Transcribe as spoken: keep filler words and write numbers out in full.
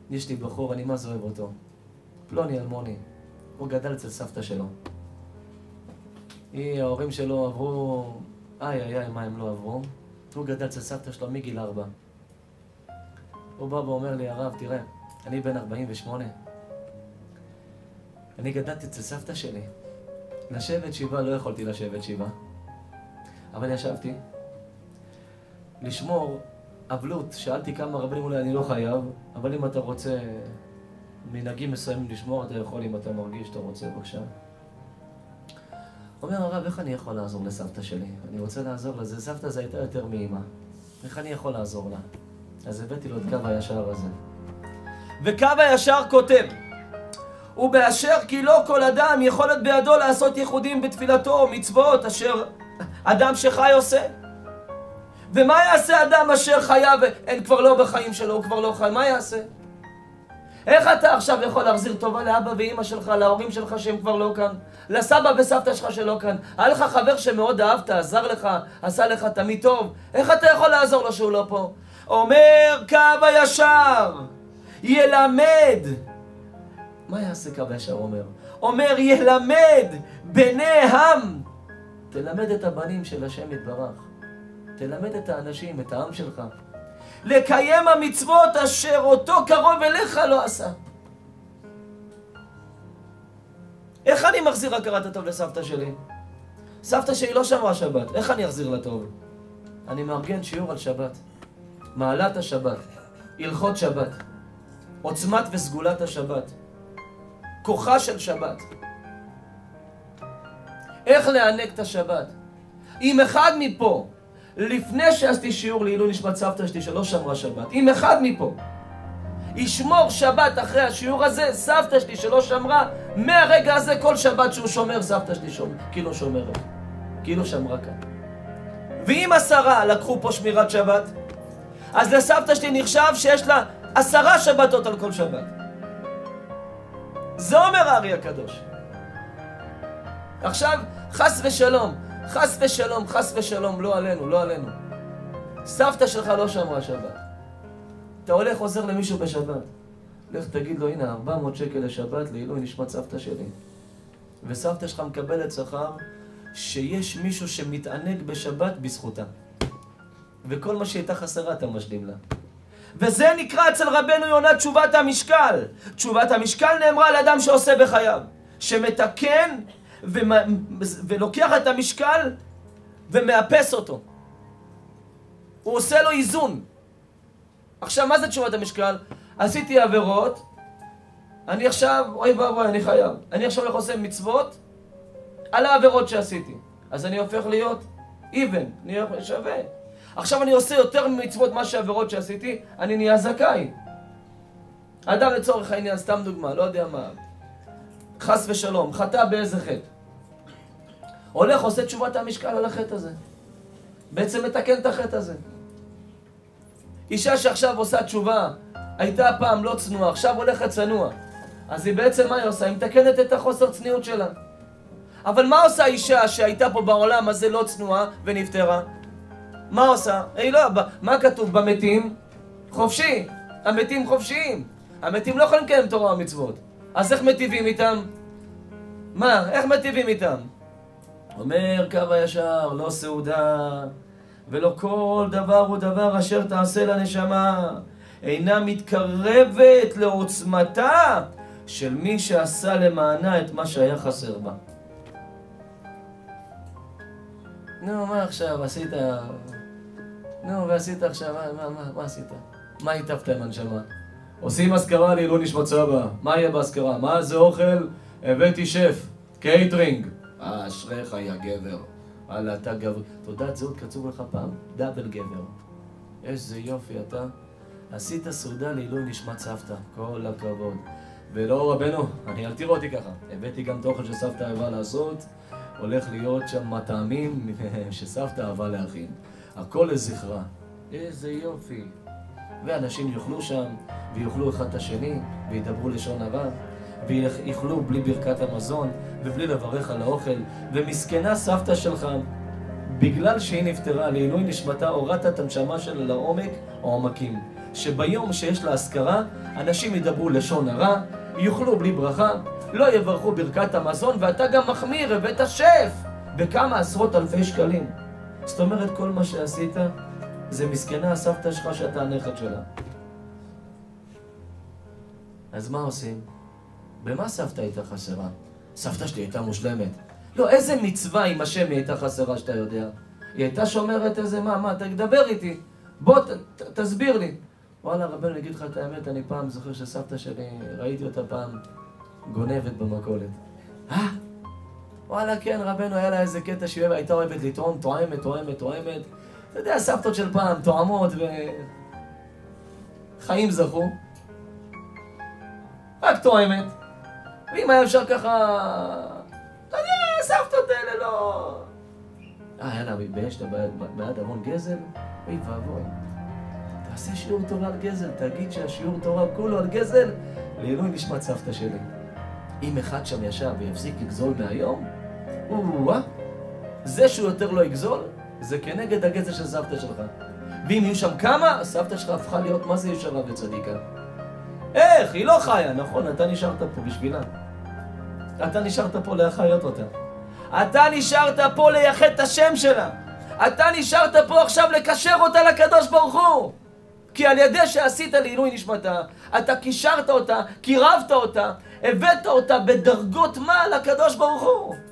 יש לי בחור, אני מה זה אוהב אותו. פלוני אלמוני. הוא גדל אצל סבתא שלו. היא, ההורים שלו עברו... איי איי איי, מה הם לא עברו? הוא גדל אצל סבתא שלו מגיל ארבע. הוא בא ואומר לי, הרב, תראה, אני בן ארבעים ושמונה. אני גדלתי אצל סבתא שלי. לשבת שבעה לא יכולתי לשבת שבעה. אבל ישבתי. לשמור אבלות, שאלתי כמה רבנים, אולי אני לא חייב, אבל אם אתה רוצה מנהגים מסוימים לשמור, אתה יכול, אם אתה מרגיש שאתה רוצה, בבקשה. אומר הרב, איך אני יכול לעזור לסבתא שלי? אני רוצה לעזור לה, זה סבתא זה הייתה יותר מאמא. איך אני יכול לעזור לה? אז הבאתי לו את קו הישר הזה. וקו הישר כותב, ובאשר כי לא כל אדם יכולת בידו לעשות ייחודים בתפילתו, מצוות אשר אדם שחי עושה. ומה יעשה אדם אשר חייו, אין כבר לא בחיים שלו, הוא כבר לא חי, מה יעשה? איך אתה עכשיו יכול להחזיר טובה לאבא ואמא שלך, להורים שלך שהם כבר לא כאן, לסבא וסבתא שלך שלא כאן? היה לך חבר שמאוד אהבת, עזר לך, עשה לך תמיד טוב, איך אתה יכול לעזור לו שהוא לא פה? אומר קו הישר, ילמד. מה יעשה קו הישר אומר? אומר ילמד בני העם. תלמד את הבנים של השם יתברך. תלמד את האנשים, את העם שלך. לקיים המצוות אשר אותו קרוב אליך לא עשה. איך אני מחזיר הכרת הטוב לסבתא שלי? סבתא שלי לא שמרה שבת, איך אני אחזיר לה טוב? אני מארגן שיעור על שבת. מעלת השבת, הלכות שבת, עוצמת וסגולת השבת, כוחה של שבת. איך לענג את השבת? אם אחד מפה, לפני שעשיתי שיעור לעילוי נשמת סבתא שלי שלא שמרה שבת, אם אחד מפה ישמור שבת אחרי השיעור הזה, סבתא שלי שלא שמרה, מהרגע הזה כל שבת שהוא שומר, סבתא שלי שומר, כאילו שומרת, כאילו שמרה כאן. ואם עשרה לקחו פה שמירת שבת, אז לסבתא שלי נחשב שיש לה עשרה שבתות על כל שבת. זה אומר הארי הקדוש. עכשיו, חס ושלום, חס ושלום, חס ושלום, לא עלינו, לא עלינו. סבתא שלך לא שמרה שבת. אתה הולך עוזר למישהו בשבת. לך תגיד לו, הנה, ארבע מאות שקל לשבת לעילוי נשמת סבתא שלי. וסבתא שלך מקבלת שכר שיש מישהו שמתענג בשבת בזכותה. וכל מה שהייתה חסרה אתה משלים לה. וזה נקרא אצל רבנו יונה תשובת המשקל. תשובת המשקל נאמרה לאדם שעושה בחייו, שמתקן ומ... ולוקח את המשקל ומאפס אותו. הוא עושה לו איזון. עכשיו, מה זה תשובת המשקל? עשיתי עבירות, אני עכשיו, אוי ואבוי, אני חייב. אני עכשיו הולך עושה מצוות על העבירות שעשיתי. אז אני הופך להיות even, אני שווה. עכשיו אני עושה יותר מצוות מה שהעבירות שעשיתי, אני נהיה זכאי. אדם לצורך העניין, סתם דוגמה, לא יודע מה, חס ושלום, חטא באיזה חטא. הולך, עושה תשובת המשקל על החטא הזה. בעצם מתקן את החטא הזה. אישה שעכשיו עושה תשובה, הייתה פעם לא צנועה, עכשיו הולכת צנוע. אז היא בעצם מה היא עושה? היא מתקנת את החוסר צניעות שלה. אבל מה עושה אישה שהייתה פה בעולם הזה לא צנועה ונפטרה? מה עושה? היא לא, מה כתוב במתים? חופשי. המתים חופשיים. המתים לא יכולים לקיים תורה ומצוות. אז איך מטיבים איתם? מה? איך מטיבים איתם? אומר קו הישר, לא סעודה, ולא כל דבר הוא דבר אשר תעשה לנשמה, אינה מתקרבת לעוצמתה של מי שעשה למענה את מה שהיה חסר בה. נו, מה עכשיו? עשית... נו, ועשית עכשיו, מה, מה, מה, מה עשית? מה היטבת עם הנשמה? עושים אזכרה לעילוי נשמת סבא. מה יהיה באזכרה? מה זה אוכל? הבאתי שף, קייטרינג. אה, אשריך יא גבר. וואלה, אתה גבר. תעודת זהות קצוב לך פעם? דאבל גבר. איזה יופי אתה. עשית סעודה לעילוי נשמת סבתא. כל הכבוד. ולא רבנו, אני אל תראו אותי ככה. הבאתי גם תוכן שסבתא אהבה לעשות. הולך להיות שם מטעמים שסבתא אהבה להכין. הכל לזכרה. איזה יופי. ואנשים יאכלו שם, ויאכלו אחד את השני, וידברו לשון הרע, ויאכלו בלי ברכת המזון, ובלי לברך על האוכל. ומסכנה סבתא שלך, בגלל שהיא נפטרה, לעילוי נשמתה, הורדת את הנשמה שלה לעומק, העומקים. שביום שיש לה הזכרה, אנשים ידברו לשון הרע, יאכלו בלי ברכה, לא יברכו ברכת המזון, ואתה גם מחמיר, הבאת שף בכמה עשרות אלפי שקלים. זאת אומרת, כל מה שעשית זה מסכנה הסבתא שלך שאתה הנכד שלה. אז מה עושים? במה סבתא הייתה חסרה? סבתא שלי הייתה מושלמת. לא, איזה מצווה עם השם היא הייתה חסרה שאתה יודע? היא הייתה שומרת איזה מה, מה, תדבר איתי. בוא, ת, ת, תסביר לי. וואלה, רבנו, אני אגיד לך את האמת, אני פעם זוכר שסבתא שלי, ראיתי אותה פעם גונבת במכולת. אה? וואלה, כן, רבנו, היה לה איזה קטע שהיא הייתה אוהבת לטעום, תואמת, תואמת, תואמת. אתה יודע, סבתות של פעם, תואמות ו... חיים זכו. רק תואמת. ואם היה אפשר ככה... אתה יודע, הסבתות האלה לא... אה, יאללה, מתבייש, אתה בעד המון גזל? אוי ואבוי. תעשה שיעור תורה על גזל, תגיד שהשיעור תורה כולו על גזל, לעילוי נשמת סבתא שלי. אם אחד שם ישב ויפסיק לגזול מהיום, וואה, זה שהוא יותר לא יגזול, זה כנגד הגזל של סבתא שלך. ואם יהיו שם כמה, סבתא שלך הפכה להיות מה זה ישרה וצדיקה. איך? היא לא חיה, נכון, אתה נשארת פה בשבילה. אתה נשארת פה להחיות אותה. אתה נשארת פה לייחד את השם שלה. אתה נשארת פה עכשיו לקשר אותה לקדוש ברוך הוא. כי על ידי שעשית לעילוי נשמתה, אתה קישרת אותה, קירבת אותה, הבאת אותה בדרגות מה לקדוש ברוך הוא.